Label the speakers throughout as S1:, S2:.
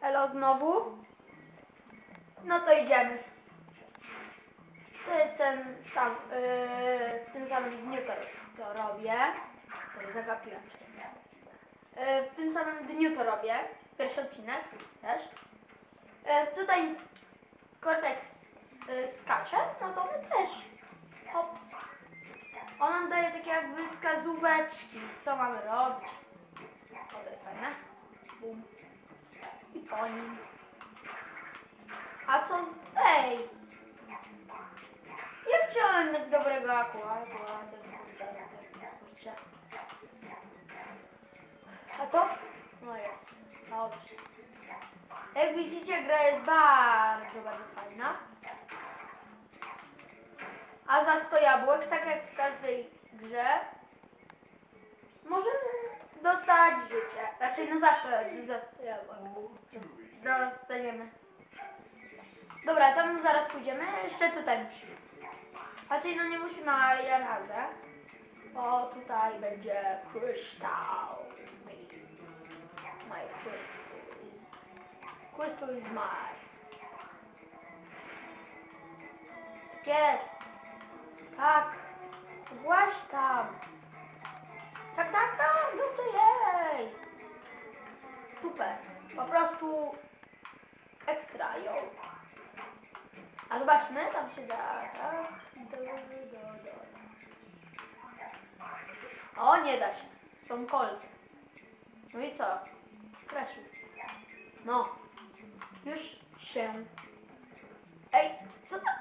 S1: Elo znowu. No to idziemy. To jest ten sam, w tym samym dniu to robię. Sorry, zagapiłem się. W tym samym dniu to robię. Pierwszy odcinek też. Tutaj Cortex skacze, no to my też. Hop. On nam daje takie jakby wskazóweczki, co mamy robić. O, to jest fajne. Bum. I po nim. A co z... Ej! Ja chciałem mieć dobrego kurczę. A to? No jest. Dobrze. Jak widzicie, gra jest bardzo, bardzo fajna. A za 100 jabłek, tak jak w każdej grze, możemy dostać życie. Raczej no zawsze za 100 jabłek dostaniemy. Dobra, tam zaraz pójdziemy. Jeszcze tutaj musimy. Raczej no nie musimy, ale ja radzę. O, tutaj będzie kryształ. My crystal is mine. Tak jest. Tak. Właź tam. Tak, tak, tak. Dobrze, jej. Super. Po prostu ekstra, yo. A zobaczmy, tam się da. Tak. O, nie da się. Są kolce. No i co? Kreszu. No. Już się. Ej, co tam?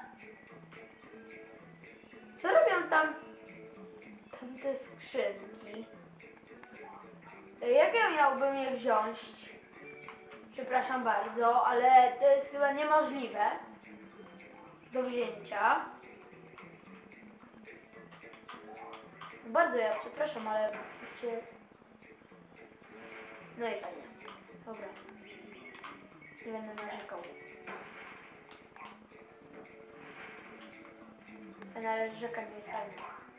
S1: Co robią tam te skrzynki? Jak ja miałbym je wziąć? Przepraszam bardzo, ale to jest chyba niemożliwe do wzięcia. Bardzo ja przepraszam, ale jeszcze... No i fajnie. Dobra. Nie będę narzekał. Narzekanie jest fajne.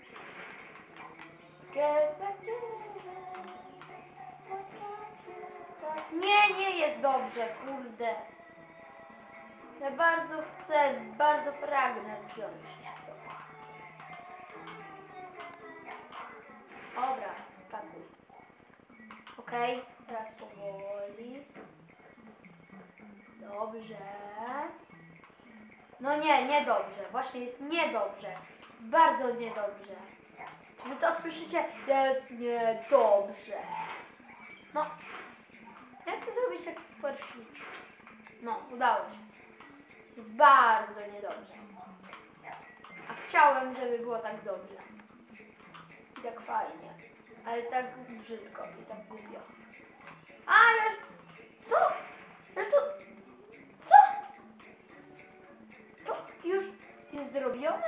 S1: Nie, nie jest dobrze, kurde. Ja bardzo chcę, bardzo pragnę wziąć to. Dobra, skakuj. Okej, teraz powoli. Dobrze. No nie, niedobrze. Właśnie jest niedobrze. Jest bardzo niedobrze. Czy wy to słyszycie? Jest niedobrze. No. Ja chcę zrobić tak super wszystko. No, udało się. Jest bardzo niedobrze. A chciałem, żeby było tak dobrze. I tak fajnie. A jest tak brzydko i tak głupio. A, już... Co? Już to... Co? To już jest zrobione?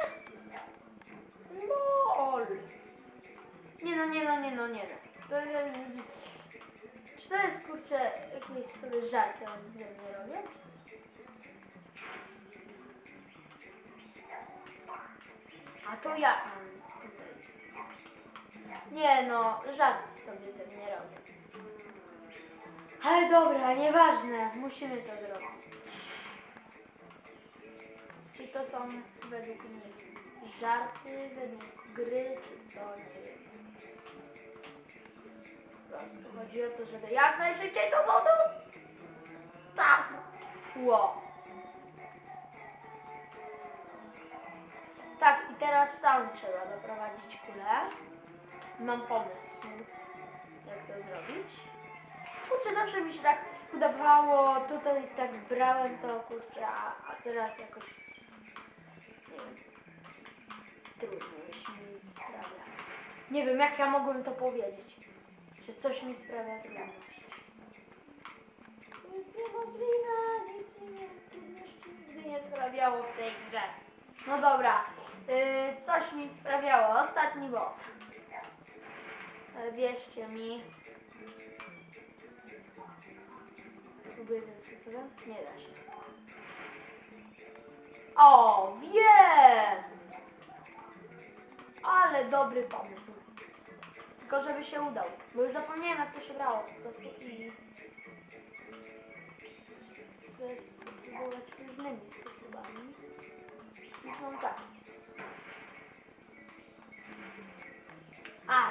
S1: LOL. Nie no, nie no, nie no, nie no. To jest... Czy to jest, kurczę, jakieś sobie żarty on z mnie robią, czy co? A to ja mam tutaj. Nie no, żarty sobie ze mnie robią. Ale dobra, nieważne, musimy to zrobić. Czy to są według nich żarty, według gry, czy co, nie wiem. Po prostu chodzi o to, żeby jak najszybciej to wodą... Tak! Ło! Tak, i teraz tam trzeba doprowadzić kulę. Mam pomysł, jak to zrobić. Kurczę, zawsze mi się tak udawało, tutaj tak brałem to, kurczę, a teraz jakoś, nie wiem, trudno już mi nic sprawia. Nie wiem, jak ja mogłem to powiedzieć, że coś mi sprawia trudności. To jest niemożliwe, nic mi nigdy nie sprawiało w tej grze. No dobra, coś mi sprawiało, ostatni boss. Ale wierzcie mi, próbuję tym sposobem? Nie da się. O, wiem! Ale dobry pomysł. Tylko żeby się udał, bo już zapomniałem, jak to się grało po prostu i... różnymi sposobami. Więc mam taki sposób. Aj!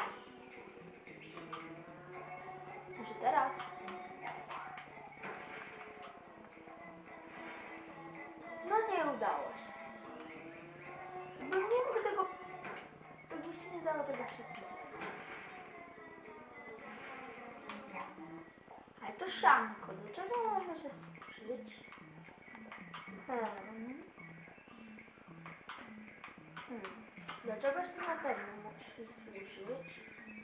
S1: Może teraz? No nie udało się. Bo nie mógł tego... Jakby się nie dało tego przesunąć. Ale to szamko, do czego ono może służyć? Do czegoś to na pewno musi służyć.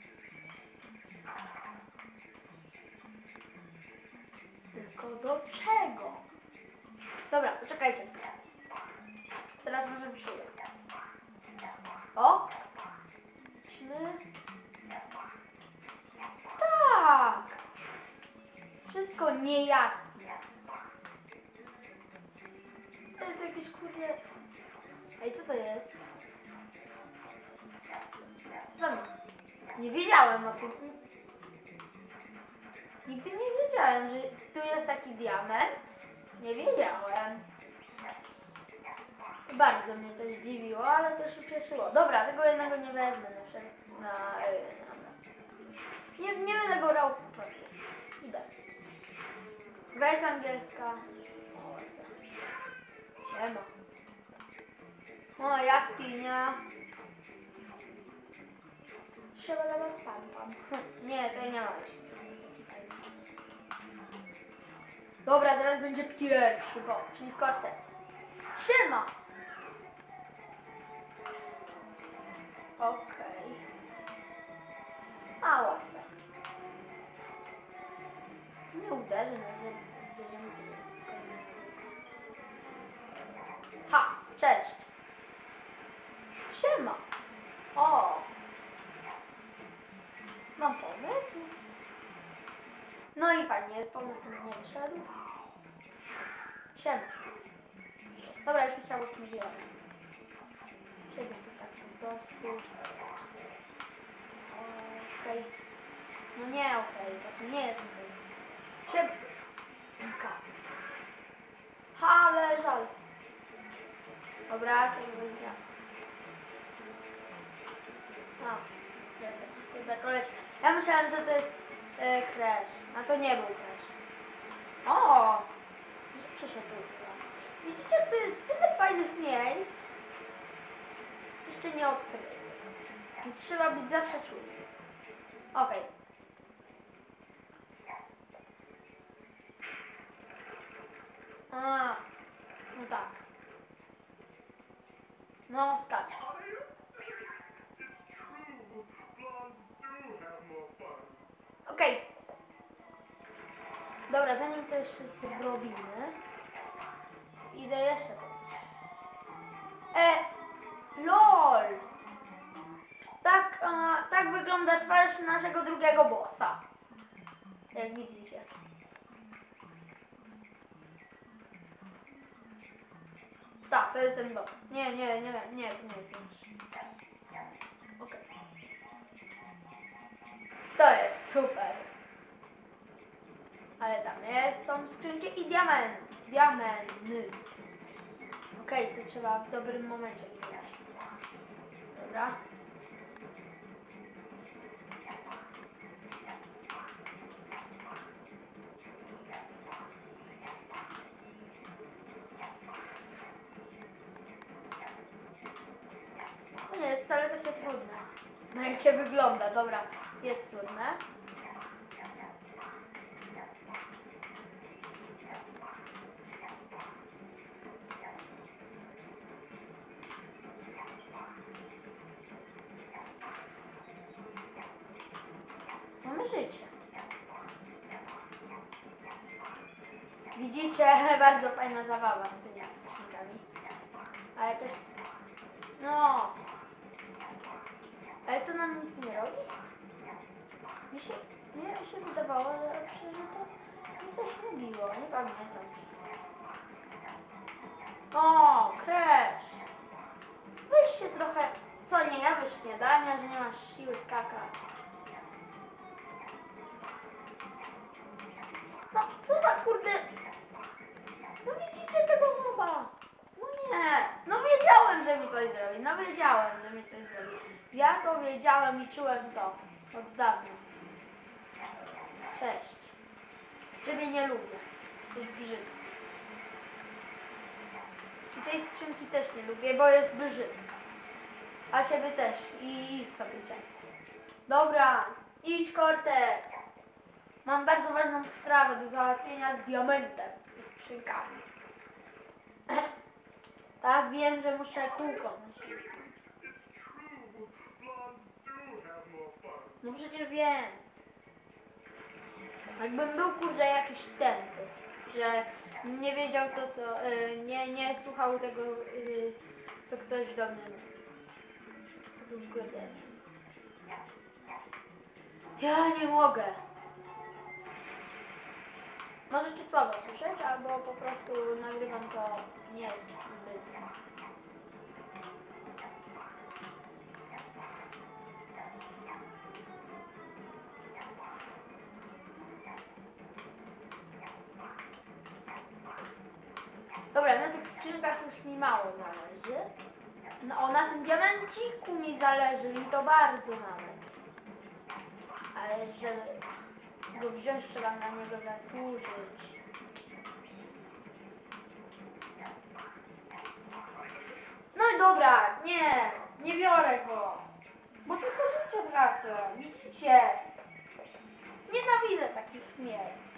S1: Tylko do czego? Dobra, poczekajcie. Teraz może przyjdę. O! Idźmy. Tak! Wszystko niejasne. To jest jakieś kurde... Ej, co to jest? Co tam? Nie wiedziałem o tym. Nigdy nie wiedziałem, że tu jest taki diament. Nie wiedziałem. Bardzo mnie to zdziwiło, ale też ucieszyło. Dobra, tego jednego nie wezmę nie będę go grał po prostu. Idę. Gra jest angielska. Siema. O, jaskinia. Pam. Nie, to nie ma już. Dobra, zaraz będzie pierwszy boss, czyli Cortez. Siema! Okej. A, łatwe. Nie uderzy nas, zbierzemy sobie spokojnie. Ha! Cześć! Siema! O! Mam pomysł. No i fajnie, pomysł mi nie wyszedł. Siema. Dobra, już chciało tym wiele. Przejdę sobie tak po prostu. Okej. No nie okej, właśnie nie jest okej. Siemka. Ale żal. Dobra, to będzie. No, lecę. Koleś. Ja myślałem, że to jest crash, a to nie był crash. O! Rzeczy się tu uda. Widzicie, tu jest tyle fajnych miejsc. Jeszcze nie odkrytych. Więc trzeba być zawsze czujny. Okej. A, no tak. No, skacz. Okej. Dobra, zanim to jeszcze zrobimy, idę jeszcze po coś. LOL! Tak wygląda twarz naszego drugiego bossa. Jak widzicie. Tak, to jest ten boss. Nie, to nie jest nasz. Okej. To jest super. Ale tam są skrzynki i diament. Okej, to trzeba w dobrym momencie wybrać. Dobra. To nie jest wcale takie trudne. Na jakie wygląda. Dobra, jest trudne. Mamy życie. Widzicie, bardzo fajna zabawa z tymi skrzynkami. Ale też... No... Ale to nam nic nie robi? Mi się wydawało, że to mi coś robiło. Nie pamiętam. O, crash! Weź się trochę... Co, nie jadłeś śniadania, że nie masz siły skakać? No, co za kurde... No widzicie tego moba? wiedziałam i czułem to od dawna. Cześć. Ciebie nie lubię. Jesteś brzydki. I tej skrzynki też nie lubię, bo jest brzydka. A ciebie też. I idź sobie tak. Dobra, idź Cortex. Mam bardzo ważną sprawę do załatwienia z diamentem i skrzynkami. Tak, wiem, że muszę kółko nacisnąć. No przecież wiem. Jakbym był kurde jakiś tępy, że nie wiedział to co, nie słuchał tego, co ktoś do mnie mówił. Kurde. Ja nie mogę. Możecie słabo słyszeć, albo po prostu nagrywam to nie jest zbyt. Dobra, na tych skrzynkach już mi mało zależy. No, na tym diamenciku mi zależy i to bardzo nawet. Ale żeby go wziąć, trzeba na niego zasłużyć. No i dobra, nie biorę go. Bo tylko życie tracę, widzicie? Nienawidzę takich miejsc.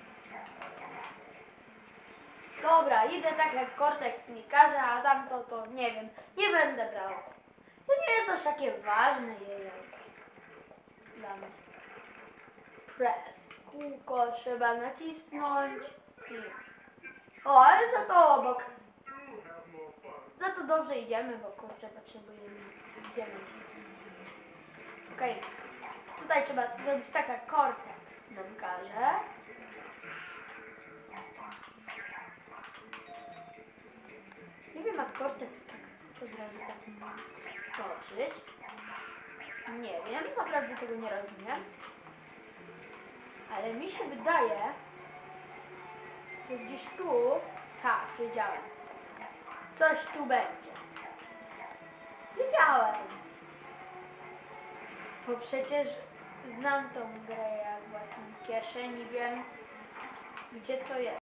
S1: Dobra, idę tak jak Cortex mi każe, a tamto to nie wiem. Nie będę brał. To nie jest aż takie ważne, jej. Dla mnie. Press. Kółko trzeba nacisnąć. O, ale za to obok. Za to dobrze idziemy, bo kurczę potrzebujemy diament. Okej. Tutaj trzeba zrobić tak jak Cortex nam każe. Nie wiem jak Cortex tak od razu tak skoczyć. Nie wiem, naprawdę tego nie rozumiem. Ale mi się wydaje, że gdzieś tu, tak, wiedziałem. Coś tu będzie. Wiedziałem. Bo przecież znam tą grę jak własną kieszeni, wiem gdzie co jest.